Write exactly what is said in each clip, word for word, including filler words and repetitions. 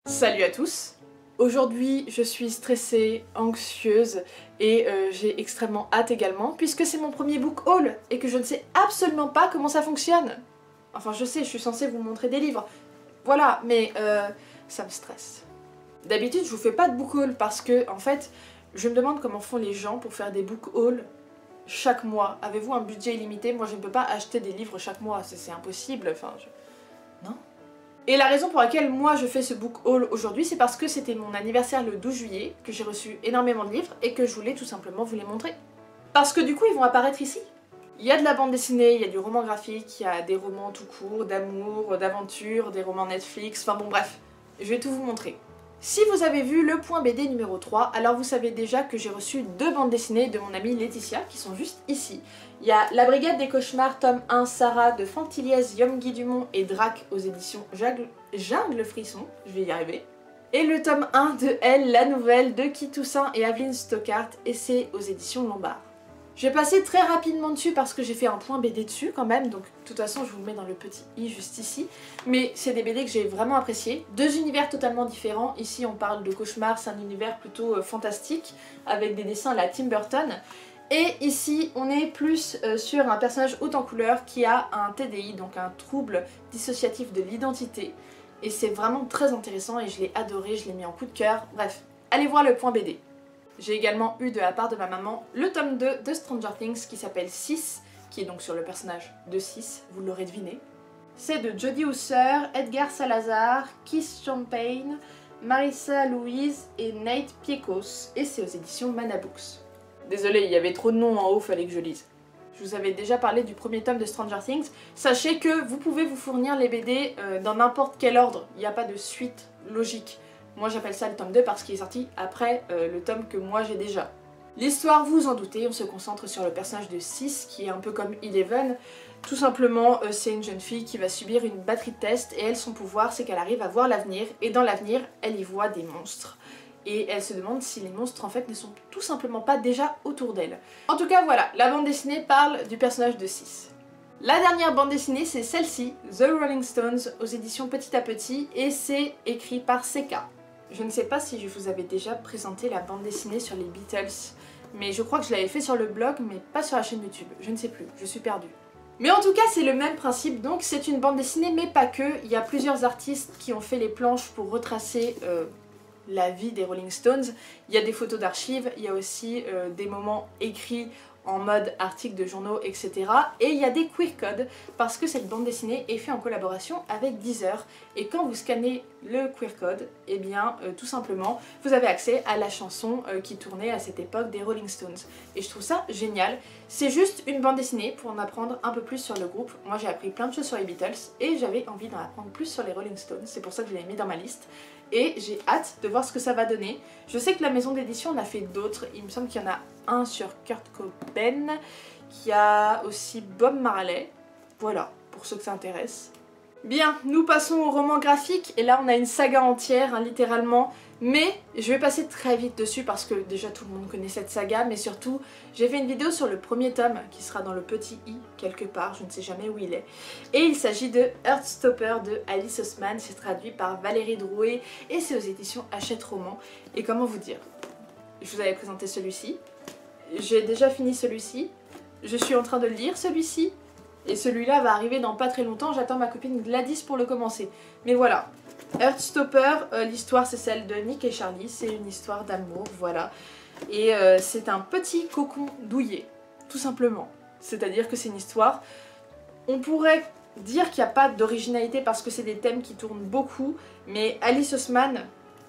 Salut à tous! Aujourd'hui je suis stressée, anxieuse et euh, j'ai extrêmement hâte également puisque c'est mon premier book haul et que je ne sais absolument pas comment ça fonctionne. Enfin je sais, je suis censée vous montrer des livres, voilà, mais euh, ça me stresse. D'habitude je vous fais pas de book haul parce que en fait je me demande comment font les gens pour faire des book hauls chaque mois. Avez-vous un budget illimité? Moi je ne peux pas acheter des livres chaque mois, c'est impossible, enfin je... non. Et la raison pour laquelle moi je fais ce book haul aujourd'hui, c'est parce que c'était mon anniversaire le douze juillet, que j'ai reçu énormément de livres et que je voulais tout simplement vous les montrer. Parce que du coup ils vont apparaître ici. Il y a de la bande dessinée, il y a du roman graphique, il y a des romans tout court, d'amour, d'aventure, des romans Netflix, enfin bon bref, je vais tout vous montrer. Si vous avez vu le point B D numéro trois, alors vous savez déjà que j'ai reçu deux bandes dessinées de mon amie Laetitia qui sont juste ici. Il y a La Brigade des Cauchemars, tome un, Sarah de Fantiliès, Yom-Guy Dumont et Drac aux éditions Jungle, Jungle Frisson, je vais y arriver. Et le tome un de Elle, la nouvelle de Guy Toussaint et Aveline Stockart, et c'est aux éditions Lombard. Je vais passer très rapidement dessus parce que j'ai fait un point B D dessus quand même, donc de toute façon je vous le mets dans le petit i juste ici. Mais c'est des B D que j'ai vraiment appréciés. Deux univers totalement différents. Ici on parle de cauchemar, c'est un univers plutôt euh, fantastique avec des dessins à la Tim Burton. Et ici on est plus euh, sur un personnage haut en couleur qui a un T D I, donc un trouble dissociatif de l'identité. Et c'est vraiment très intéressant et je l'ai adoré, je l'ai mis en coup de cœur. Bref, allez voir le point B D. J'ai également eu de la part de ma maman le tome deux de Stranger Things qui s'appelle six, qui est donc sur le personnage de six, vous l'aurez deviné. C'est de Jodie Husser, Edgar Salazar, Keith Champagne, Marissa Louise et Nate Piekos, et c'est aux éditions Mana Books. Désolée, il y avait trop de noms en haut, fallait que je lise. Je vous avais déjà parlé du premier tome de Stranger Things. Sachez que vous pouvez vous fournir les B D euh, dans n'importe quel ordre, il n'y a pas de suite logique. Moi j'appelle ça le tome deux parce qu'il est sorti après euh, le tome que moi j'ai déjà. L'histoire, vous en doutez, on se concentre sur le personnage de six qui est un peu comme Eleven. Tout simplement, euh, c'est une jeune fille qui va subir une batterie de tests et elle, son pouvoir, c'est qu'elle arrive à voir l'avenir et dans l'avenir, elle y voit des monstres. Et elle se demande si les monstres en fait ne sont tout simplement pas déjà autour d'elle. En tout cas voilà, la bande dessinée parle du personnage de six. La dernière bande dessinée c'est celle-ci, The Rolling Stones aux éditions Petit à Petit et c'est écrit par Seka. Je ne sais pas si je vous avais déjà présenté la bande dessinée sur les Beatles, mais je crois que je l'avais fait sur le blog mais pas sur la chaîne YouTube, je ne sais plus, je suis perdue. Mais en tout cas c'est le même principe, donc c'est une bande dessinée mais pas que, il y a plusieurs artistes qui ont fait les planches pour retracer euh, la vie des Rolling Stones. Il y a des photos d'archives, il y a aussi euh, des moments écrits en mode articles de journaux, et cetera. Et il y a des queer codes parce que cette bande dessinée est faite en collaboration avec Deezer. Et quand vous scannez le queer code, et eh bien euh, tout simplement vous avez accès à la chanson euh, qui tournait à cette époque des Rolling Stones. Et je trouve ça génial. C'est juste une bande dessinée pour en apprendre un peu plus sur le groupe. Moi j'ai appris plein de choses sur les Beatles et j'avais envie d'en apprendre plus sur les Rolling Stones. C'est pour ça que je l'ai mis dans ma liste. Et j'ai hâte de voir ce que ça va donner. Je sais que la maison d'édition en a fait d'autres. Il me semble qu'il y en a un sur Kurt Cobain, qui a aussi Bob Marley. Voilà, pour ceux que ça intéresse. Bien, nous passons au roman graphique. Et là, on a une saga entière, hein, littéralement. Mais je vais passer très vite dessus parce que déjà tout le monde connaît cette saga. Mais surtout, j'ai fait une vidéo sur le premier tome qui sera dans le petit i quelque part. Je ne sais jamais où il est. Et il s'agit de Heartstopper de Alice Oseman. C'est traduit par Valérie Drouet et c'est aux éditions Hachette Roman. Et comment vous dire, je vous avais présenté celui-ci. J'ai déjà fini celui-ci. Je suis en train de lire celui-ci. Et celui-là va arriver dans pas très longtemps. J'attends ma copine Gladys pour le commencer. Mais voilà. Heartstopper, euh, l'histoire c'est celle de Nick et Charlie. C'est une histoire d'amour, voilà. Et euh, c'est un petit cocon douillet. Tout simplement. C'est-à-dire que c'est une histoire... On pourrait dire qu'il n'y a pas d'originalité parce que c'est des thèmes qui tournent beaucoup. Mais Alice Oseman...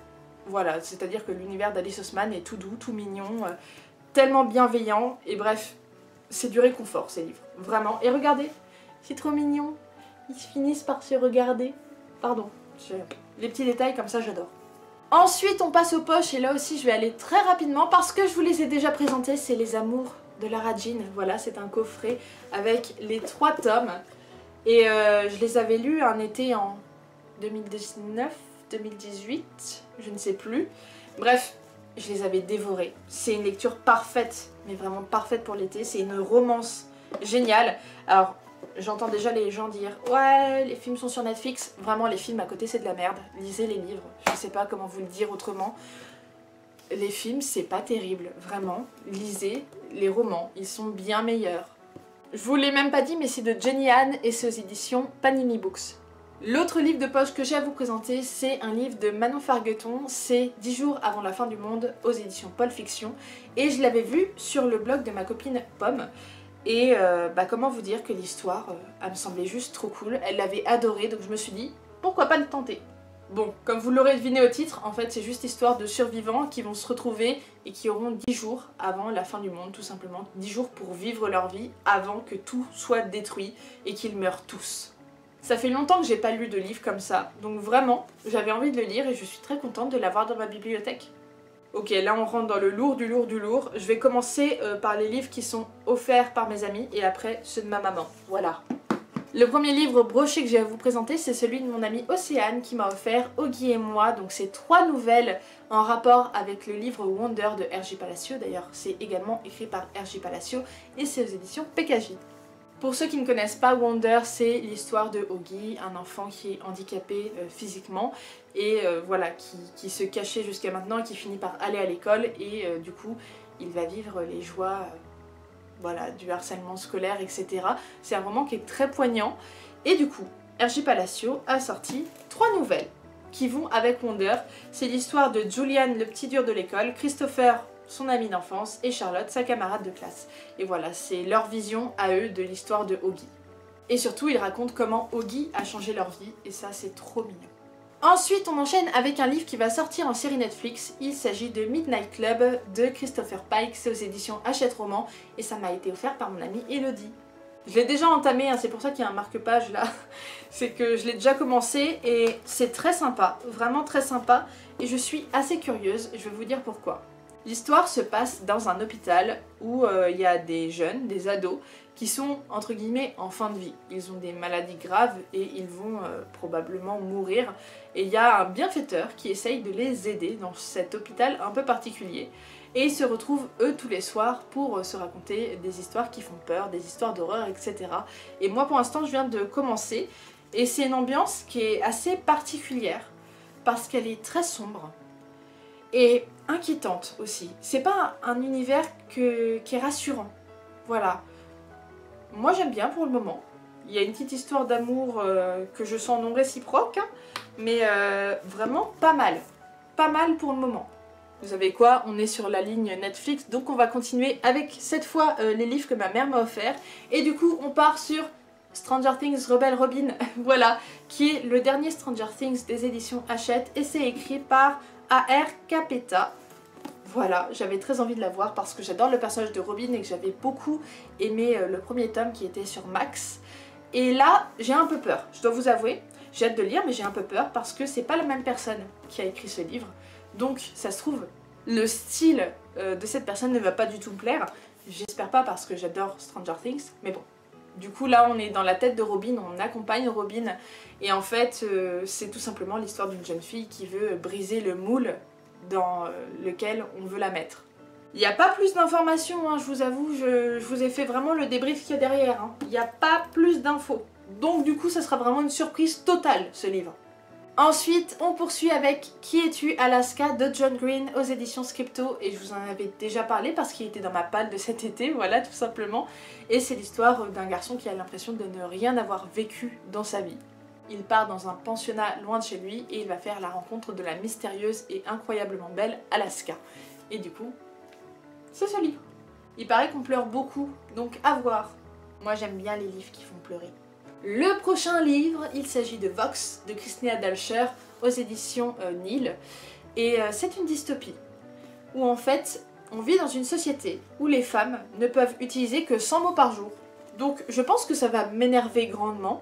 Voilà, c'est-à-dire que l'univers d'Alice Oseman est tout doux, tout mignon... Euh, tellement bienveillant, et bref, c'est du réconfort ces livres, vraiment. Et regardez, c'est trop mignon, ils finissent par se regarder. Pardon, je... les petits détails comme ça j'adore. Ensuite on passe aux poches, et là aussi je vais aller très rapidement parce que je vous les ai déjà présentés, c'est Les Amours de Lara Jean. Voilà, c'est un coffret avec les trois tomes, et euh, je les avais lus un été en deux mille dix-neuf, deux mille dix-huit, je ne sais plus. Bref, je les avais dévorés. C'est une lecture parfaite, mais vraiment parfaite pour l'été. C'est une romance géniale. Alors, j'entends déjà les gens dire « Ouais, les films sont sur Netflix ». Vraiment, les films à côté, c'est de la merde. Lisez les livres. Je sais pas comment vous le dire autrement. Les films, c'est pas terrible, vraiment. Lisez les romans, ils sont bien meilleurs. Je vous l'ai même pas dit, mais c'est de Jenny Han et c'est aux éditions Panini Books. L'autre livre de poche que j'ai à vous présenter, c'est un livre de Manon Fargueton, c'est dix jours avant la fin du monde aux éditions Paul Fiction. Et je l'avais vu sur le blog de ma copine Pomme. Et euh, bah comment vous dire que l'histoire, euh, elle me semblait juste trop cool, elle l'avait adorée, donc je me suis dit, pourquoi pas le tenter. Bon, comme vous l'aurez deviné au titre, en fait c'est juste histoire de survivants qui vont se retrouver et qui auront dix jours avant la fin du monde, tout simplement. dix jours pour vivre leur vie avant que tout soit détruit et qu'ils meurent tous. Ça fait longtemps que j'ai pas lu de livre comme ça, donc vraiment, j'avais envie de le lire et je suis très contente de l'avoir dans ma bibliothèque. Ok, là on rentre dans le lourd du lourd du lourd. Je vais commencer euh, par les livres qui sont offerts par mes amis et après ceux de ma maman. Voilà. Le premier livre broché que j'ai à vous présenter, c'est celui de mon amie Océane qui m'a offert Oggy et moi. Donc c'est trois nouvelles en rapport avec le livre Wonder de R J Palacio. D'ailleurs, c'est également écrit par R J Palacio et c'est aux éditions P K J. Pour ceux qui ne connaissent pas, Wonder, c'est l'histoire de Oggy, un enfant qui est handicapé euh, physiquement et euh, voilà, qui, qui se cachait jusqu'à maintenant et qui finit par aller à l'école et euh, du coup, il va vivre les joies euh, voilà, du harcèlement scolaire, et cetera. C'est un roman qui est très poignant et du coup, R J Palacio a sorti trois nouvelles qui vont avec Wonder. C'est l'histoire de Julian, le petit dur de l'école, Christopher, son ami d'enfance, et Charlotte, sa camarade de classe. Et voilà, c'est leur vision à eux de l'histoire de Oggy. Et surtout, ils racontent comment Oggy a changé leur vie, et ça c'est trop mignon. Ensuite, on enchaîne avec un livre qui va sortir en série Netflix. Il s'agit de Midnight Club de Christopher Pike, c'est aux éditions Hachette Roman, et ça m'a été offert par mon amie Elodie. Je l'ai déjà entamé, hein, c'est pour ça qu'il y a un marque-page là. C'est que je l'ai déjà commencé et c'est très sympa, vraiment très sympa, et je suis assez curieuse, je vais vous dire pourquoi. L'histoire se passe dans un hôpital où euh, il y a des jeunes, des ados, qui sont entre guillemets en fin de vie. Ils ont des maladies graves et ils vont euh, probablement mourir. Et il y a un bienfaiteur qui essaye de les aider dans cet hôpital un peu particulier. Et ils se retrouvent eux tous les soirs pour euh, se raconter des histoires qui font peur, des histoires d'horreur, et cetera. Et moi pour l'instant je viens de commencer et c'est une ambiance qui est assez particulière parce qu'elle est très sombre. Et inquiétante aussi. C'est pas un univers que, qui est rassurant. Voilà. Moi j'aime bien pour le moment. Il y a une petite histoire d'amour euh, que je sens non réciproque, hein, mais euh, vraiment pas mal. Pas mal pour le moment. Vous savez quoi, on est sur la ligne Netflix, donc on va continuer avec cette fois euh, les livres que ma mère m'a offert. Et du coup on part sur Stranger Things Rebel Robin, voilà, qui est le dernier Stranger Things des éditions Hachette et c'est écrit par A R Capetta. Voilà, j'avais très envie de la voir parce que j'adore le personnage de Robin et que j'avais beaucoup aimé euh, le premier tome qui était sur Max. Et là, j'ai un peu peur, je dois vous avouer. J'ai hâte de le lire mais j'ai un peu peur parce que c'est pas la même personne qui a écrit ce livre. Donc ça se trouve, le style euh, de cette personne ne va pas du tout me plaire. J'espère pas parce que j'adore Stranger Things, mais bon. Du coup là on est dans la tête de Robin, on accompagne Robin et en fait euh, c'est tout simplement l'histoire d'une jeune fille qui veut briser le moule dans euh, lequel on veut la mettre. Il n'y a pas plus d'informations, hein, je vous avoue, je, je vous ai fait vraiment le débrief qu'il y a derrière. Hein. Il n'y a pas plus d'infos. Donc du coup ça sera vraiment une surprise totale ce livre. Ensuite, on poursuit avec Qui es-tu Alaska de John Green aux éditions Scripto et je vous en avais déjà parlé parce qu'il était dans ma palle de cet été, voilà tout simplement. Et c'est l'histoire d'un garçon qui a l'impression de ne rien avoir vécu dans sa vie. Il part dans un pensionnat loin de chez lui et il va faire la rencontre de la mystérieuse et incroyablement belle Alaska. Et du coup, c'est ce livre. Il paraît qu'on pleure beaucoup, donc à voir. Moi j'aime bien les livres qui font pleurer. Le prochain livre, il s'agit de Vox de Christina Dalsher aux éditions euh, Nil et euh, c'est une dystopie où en fait on vit dans une société où les femmes ne peuvent utiliser que cent mots par jour. Donc je pense que ça va m'énerver grandement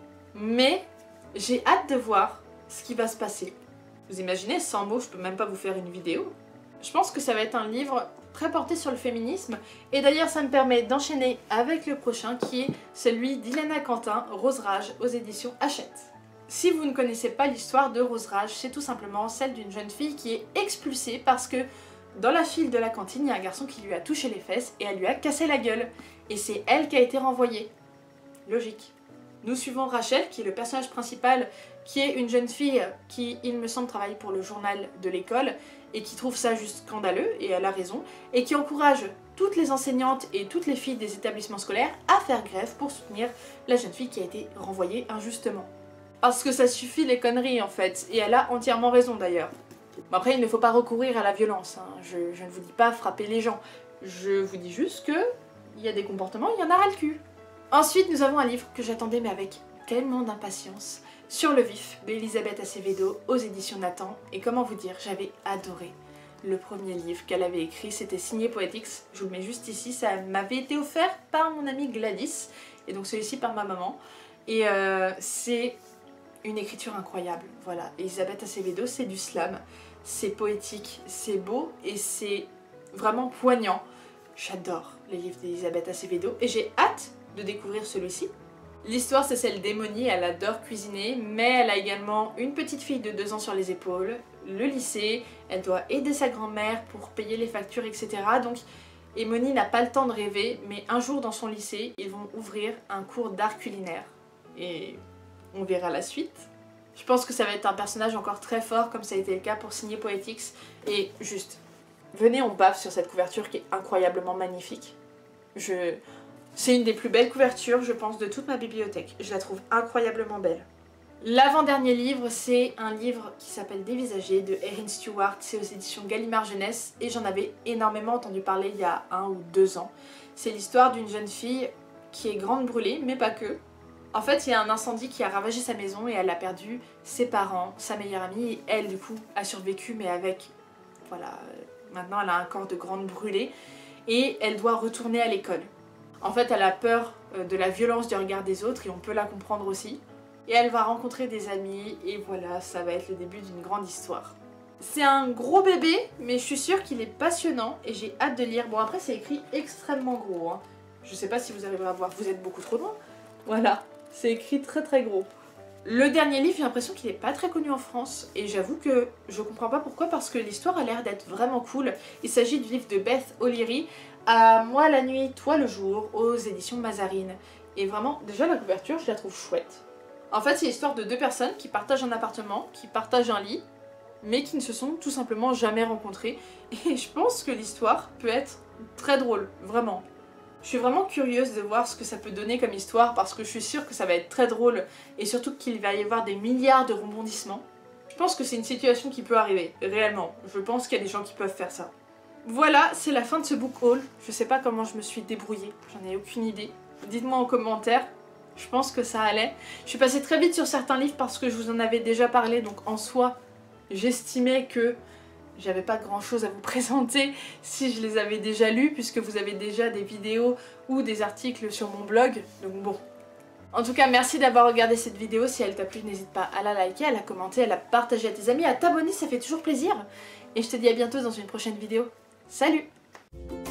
mais j'ai hâte de voir ce qui va se passer. Vous imaginez, cent mots, je peux même pas vous faire une vidéo. Je pense que ça va être un livre très porté sur le féminisme et d'ailleurs ça me permet d'enchaîner avec le prochain qui est celui d'Ilana Quentin, Rose Rage aux éditions Hachette. Si vous ne connaissez pas l'histoire de Rose Rage, c'est tout simplement celle d'une jeune fille qui est expulsée parce que dans la file de la cantine, il y a un garçon qui lui a touché les fesses et elle lui a cassé la gueule et c'est elle qui a été renvoyée. logique. Nous suivons Rachel, qui est le personnage principal, qui est une jeune fille qui, il me semble, travaille pour le journal de l'école et qui trouve ça juste scandaleux, et elle a raison, et qui encourage toutes les enseignantes et toutes les filles des établissements scolaires à faire grève pour soutenir la jeune fille qui a été renvoyée injustement. Parce que ça suffit les conneries en fait, et elle a entièrement raison d'ailleurs. Bon, après, il ne faut pas recourir à la violence, hein. je, je ne vous dis pas frapper les gens, je vous dis juste que il y a des comportements, il y en a ras le cul. Ensuite, nous avons un livre que j'attendais mais avec tellement d'impatience, Sur le vif d'Elisabeth Acevedo aux éditions Nathan, et comment vous dire, j'avais adoré. Le premier livre qu'elle avait écrit, c'était signé Poetics, je vous le mets juste ici, ça m'avait été offert par mon amie Gladys, et donc celui-ci par ma maman, et euh, c'est une écriture incroyable, voilà. Elisabeth Acevedo, c'est du slam, c'est poétique, c'est beau, et c'est vraiment poignant. J'adore les livres d'Elisabeth Acevedo, et j'ai hâte de découvrir celui-ci. L'histoire c'est celle d'Emony, elle adore cuisiner, mais elle a également une petite fille de deux ans sur les épaules, le lycée, elle doit aider sa grand-mère pour payer les factures, et cetera. Donc Emony n'a pas le temps de rêver, mais un jour dans son lycée, ils vont ouvrir un cours d'art culinaire. Et on verra la suite. Je pense que ça va être un personnage encore très fort, comme ça a été le cas pour signer Poetics. Et juste, venez on baffe sur cette couverture qui est incroyablement magnifique. Je... C'est une des plus belles couvertures, je pense, de toute ma bibliothèque. Je la trouve incroyablement belle. L'avant-dernier livre, c'est un livre qui s'appelle Dévisagé de Erin Stewart. C'est aux éditions Gallimard Jeunesse et j'en avais énormément entendu parler il y a un ou deux ans. C'est l'histoire d'une jeune fille qui est grande brûlée, mais pas que. En fait, il y a un incendie qui a ravagé sa maison et elle a perdu ses parents, sa meilleure amie, et elle, du coup, a survécu, mais avec... Voilà, maintenant elle a un corps de grande brûlée et elle doit retourner à l'école. En fait, elle a peur de la violence du regard des autres et on peut la comprendre aussi. Et elle va rencontrer des amis et voilà, ça va être le début d'une grande histoire. C'est un gros bébé, mais je suis sûre qu'il est passionnant et j'ai hâte de lire. Bon, après c'est écrit extrêmement gros, hein. Je sais pas si vous arriverez à voir, vous êtes beaucoup trop loin. Voilà, c'est écrit très très gros. Le dernier livre, j'ai l'impression qu'il est pas très connu en France et j'avoue que je comprends pas pourquoi, parce que l'histoire a l'air d'être vraiment cool. Il s'agit du livre de Beth O'Leary, À moi la nuit, toi le jour, aux éditions Mazarine. Et vraiment, déjà la couverture, je la trouve chouette. En fait, c'est l'histoire de deux personnes qui partagent un appartement, qui partagent un lit, mais qui ne se sont tout simplement jamais rencontrées. Et je pense que l'histoire peut être très drôle, vraiment. Je suis vraiment curieuse de voir ce que ça peut donner comme histoire, parce que je suis sûre que ça va être très drôle, et surtout qu'il va y avoir des milliards de rebondissements. Je pense que c'est une situation qui peut arriver, réellement. Je pense qu'il y a des gens qui peuvent faire ça. Voilà, c'est la fin de ce book haul. Je sais pas comment je me suis débrouillée, j'en ai aucune idée. Dites-moi en commentaire, je pense que ça allait. Je suis passée très vite sur certains livres parce que je vous en avais déjà parlé, donc en soi, j'estimais que j'avais pas grand chose à vous présenter si je les avais déjà lus, puisque vous avez déjà des vidéos ou des articles sur mon blog, donc bon. En tout cas, merci d'avoir regardé cette vidéo. Si elle t'a plu, n'hésite pas à la liker, à la commenter, à la partager à tes amis, à t'abonner, ça fait toujours plaisir. Et je te dis à bientôt dans une prochaine vidéo. Salut!